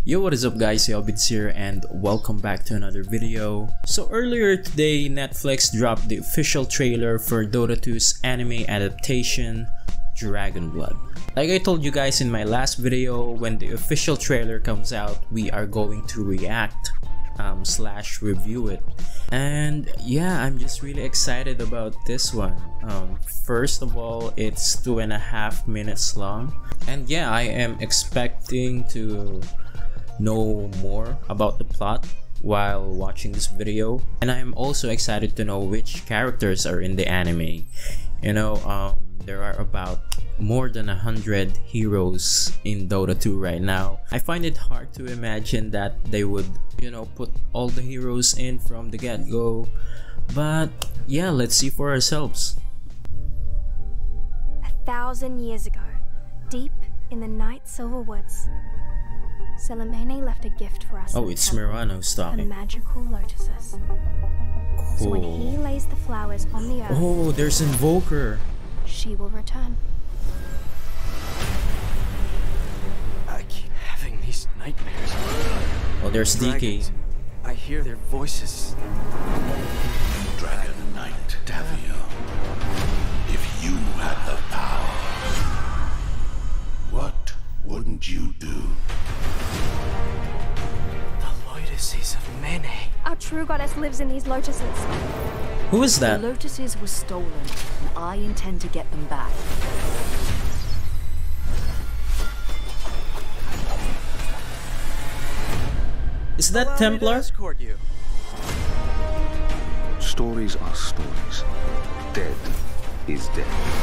Yo, what is up guys, Yobits here and welcome back to another video. So earlier today, Netflix dropped the official trailer for Dota 2's anime adaptation, Dragon Blood. Like I told you guys in my last video, when the official trailer comes out, we are going to react slash review it. And yeah, I'm just really excited about this one. First of all, it's 2.5 minutes long. And yeah, I am expecting to know more about the plot while watching this video, and I'm also excited to know which characters are in the anime. You know, there are about more than 100 heroes in Dota 2 right now. I find it hard to imagine that they would, you know, put all the heroes in from the get-go, but yeah, let's see for ourselves. 1,000 years ago, deep in the Night Silver Woods, Selemene left a gift for us. Oh, it's Mirana who's the talking. magical lotuses. Cool. So when he lays the flowers on the earth, oh, there's Invoker. she will return. I keep having these nightmares. Oh, there's DK. Dragons. I hear their voices. Dragon Knight Davio. If you had the power, what wouldn't you do? The lotuses of Mene. Our true goddess lives in these lotuses. Who is The that? lotuses were stolen, and I intend to get them back. Is that Allow me to Templar? escort you. Stories are stories. Dead is dead.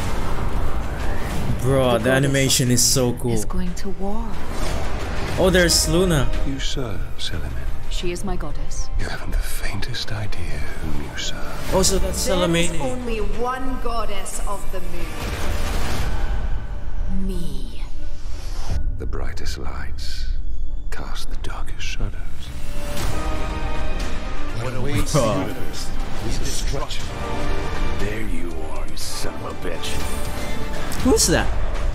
Bro, the animation is so cool. Is going to war. Oh, there's Luna. You serve, Selemene. She is my goddess. You haven't the faintest idea whom you serve. Oh, so that's There is Selemene. only one goddess of the moon. Me. The brightest lights cast the darkest shadows. What awaits the Bro. universe is destruction. There you are, you son of a bitch. Who's that?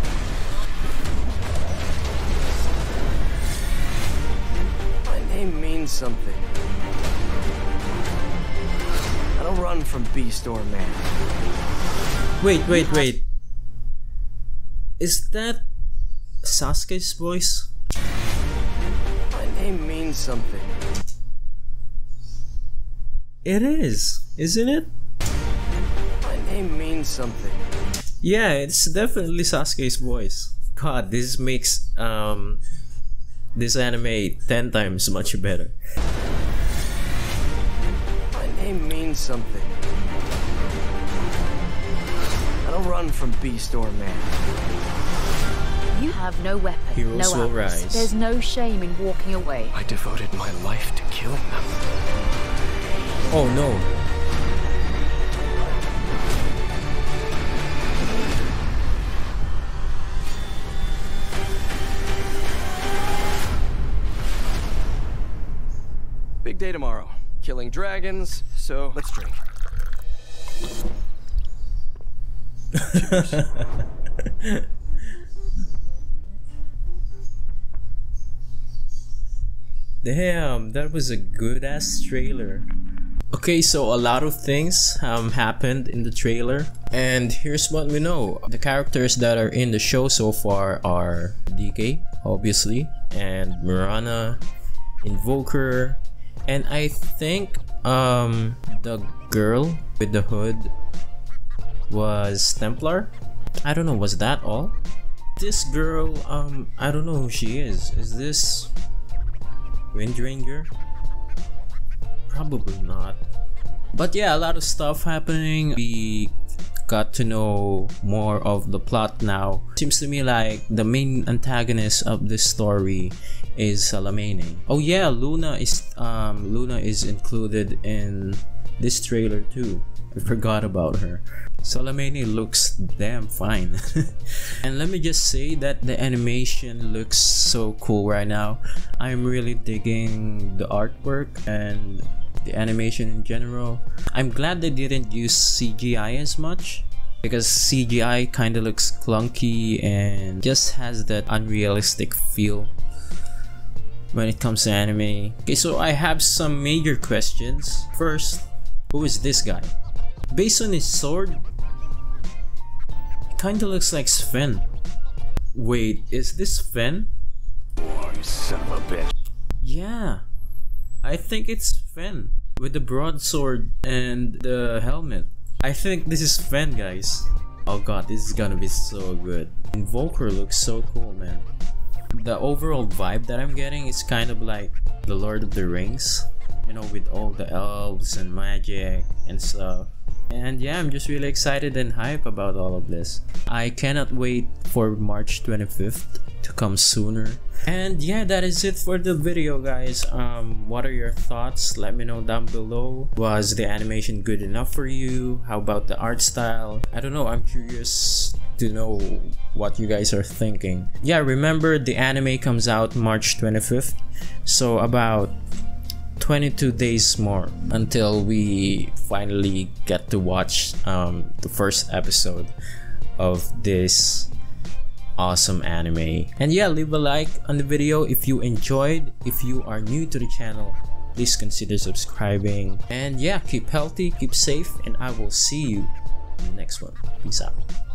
My name means something. I don't run from Beast or Man. Wait. Is that Sasuke's voice? My name means something. It is, isn't it? My name means something. Yeah, it's definitely Sasuke's voice. God, this makes this anime 10 times much better. My name means something. I don't run from Beast or Man. You have no weapon, Heroes no will arms. rise. There's no shame in walking away. I devoted my life to killing them. Oh no. Big day tomorrow. Killing dragons, so let's drink. Damn, that was a good ass trailer. Okay, so a lot of things happened in the trailer, and here's what we know. The characters that are in the show so far are DK, obviously, and Mirana, Invoker, and I think the girl with the hood was Templar. I don't know, was that all? This girl, I don't know who she is. Is this Windranger? Probably not. But yeah, a lot of stuff happening. We got to know more of the plot now. Seems to me like the main antagonist of this story is Selemene. Oh yeah, Luna is included in this trailer too. I forgot about her. Selemene looks damn fine. And let me just say that the animation looks so cool right now. I'm really digging the artwork and the animation in general. I'm glad they didn't use CGI as much, because CGI kind of looks clunky and just has that unrealistic feel. when it comes to anime. Okay, so I have some major questions. First, who is this guy? Based on his sword, it kinda looks like Sven. Wait, is this Sven? Oh, you son of a bitch. Yeah, I think it's Sven with the broadsword and the helmet. I think this is Sven, guys. Oh god, this is gonna be so good. Invoker looks so cool, man. The overall vibe that I'm getting is kind of like the Lord of the Rings, you know, with all the elves and magic and stuff. And yeah, I'm just really excited and hype about all of this. I cannot wait for March 25th to come sooner. And yeah, that is it for the video, guys. What are your thoughts? Let me know down below. Was the animation good enough for you? How about the art style? I don't know, I'm curious to know what you guys are thinking. Yeah, remember the anime comes out March 25th, so about 22 days more until we finally get to watch the first episode of this awesome anime. And yeah, leave a like on the video if you enjoyed. If you are new to the channel, please consider subscribing. And yeah, keep healthy, keep safe, and I will see you in the next one. Peace out.